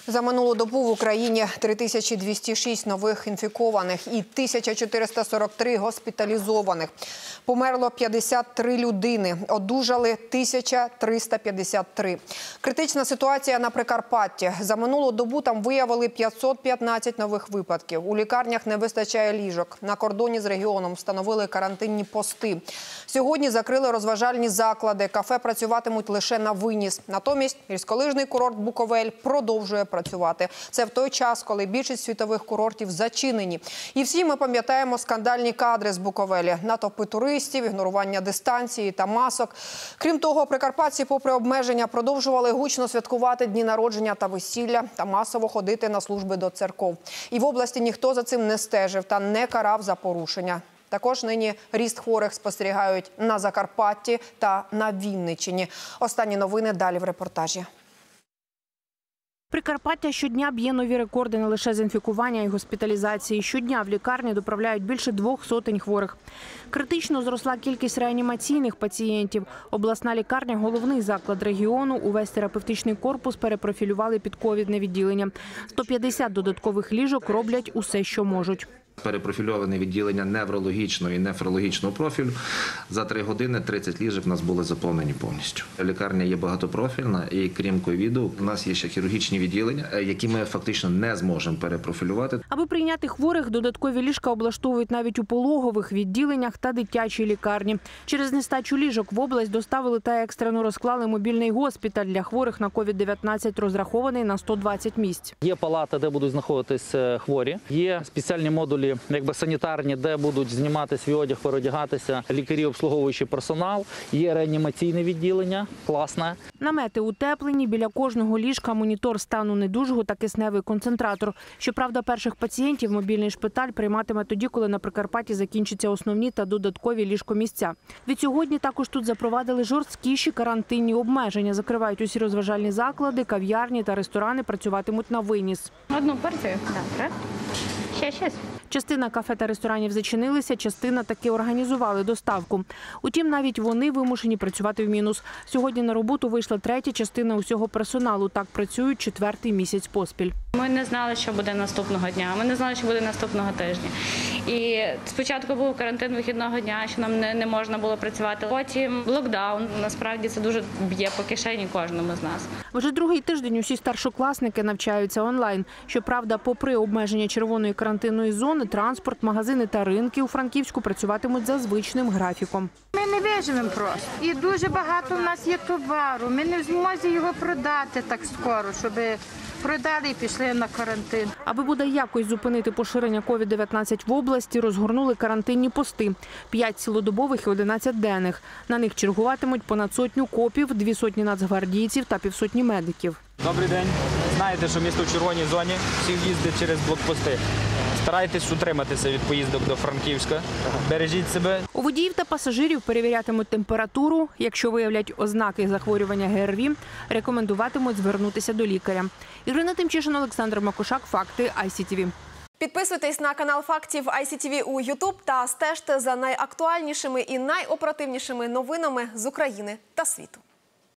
За минулу добу в Україні 3206 нових інфікованих і 1443 госпіталізованих. Померло 53 людини, одужали 1353. Критична ситуація на Прикарпатті. За минулу добу там виявили 515 нових випадків. У лікарнях не вистачає ліжок. На кордоні з регіоном встановили карантинні пости. Сьогодні закрили розважальні заклади. Кафе працюватимуть лише на виніс. Натомість гірськолижний курорт Буковель продовжує працювати. Це в той час, коли більшість світових курортів зачинені. І всі ми пам'ятаємо скандальні кадри з Буковелі. Натовпи туристів, ігнорування дистанції та масок. Крім того, прикарпатці, попри обмеження, продовжували гучно святкувати дні народження та весілля та масово ходити на служби до церков. І в області ніхто за цим не стежив та не карав за порушення. Також нині ріст хворих спостерігають на Закарпатті та на Вінниччині. Останні новини далі в репортажі. Прикарпаття щодня б'є нові рекорди не лише з інфікування і госпіталізації. Щодня в лікарні доправляють більше 200 хворих. Критично зросла кількість реанімаційних пацієнтів. Обласна лікарня – головний заклад регіону. Увесь терапевтичний корпус перепрофілювали під ковідне відділення. 150 додаткових ліжок роблять усе, що можуть. Перепрофільоване відділення неврологічного і нефрологічного профілю. За 3 години 30 ліжок у нас були заповнені повністю. Лікарня є багатопрофільна і крім ковіду, у нас є ще хірургічні відділення, які ми фактично не зможемо перепрофілювати. Аби прийняти хворих, додаткові ліжка облаштовують навіть у пологових відділеннях та дитячій лікарні. Через нестачу ліжок в область доставили та екстрено розклали мобільний госпіталь для хворих на COVID-19, розрахований на 120 місць. Є палата, де будуть знаходитись хворі, є спеціальні модулі, санітарні, де будуть знімати свій одяг, переодягатися лікарі, обслуговуючий персонал. Є реанімаційне відділення, класне. Намети утеплені, біля кожного ліжка монітор стану недужого та кисневий концентратор. Щоправда, перших пацієнтів мобільний шпиталь прийматиме тоді, коли на Прикарпатті закінчаться основні та додаткові ліжкомісця. Відсьогодні також тут запровадили жорсткіші карантинні обмеження. Закривають усі розважальні заклади, кав'ярні та ресторани працюватимуть на виніс. Одну порцію? Добре. Ще. Частина кафе та ресторанів зачинилися, частина таки організували доставку. Утім, навіть вони вимушені працювати в мінус. Сьогодні на роботу вийшла третя частина усього персоналу. Так працюють 4-й місяць поспіль. Ми не знали, що буде наступного дня, ми не знали, що буде наступного тижня. І спочатку був карантин вихідного дня, що нам не можна було працювати. Потім локдаун. Насправді це дуже б'є по кишені кожному з нас. Вже другий тиждень усі старшокласники навчаються онлайн. Щоправда, попри обмеження червоної карантинної зони, транспорт, магазини та ринки у Франківську працюватимуть за звичним графіком. Ми не виживемо просто. І дуже багато в нас є товару. Ми не в змозі його продати так скоро, щоб продали і пішли на карантин. Аби бодай якось зупинити поширення COVID-19 в області, розгорнули карантинні пости. 5 цілодобових і 11 денних. На них чергуватимуть понад 100 копів, 200 нацгвардійців та півсотні медиків. Добрий день. Знаєте, що місто в червоній зоні, всі їздять через блокпости. Старайтесь утриматися від поїздок до Франківська. Бережіть себе. У водіїв та пасажирів перевірятимуть температуру. Якщо виявлять ознаки захворювання ГРВІ, рекомендуватимуть звернутися до лікаря. Ірина Тимчишин, Олександр Макушак. Факти ICTV. Підписуйтесь на канал фактів ICTV у YouTube та стежте за найактуальнішими і найоперативнішими новинами з України та світу.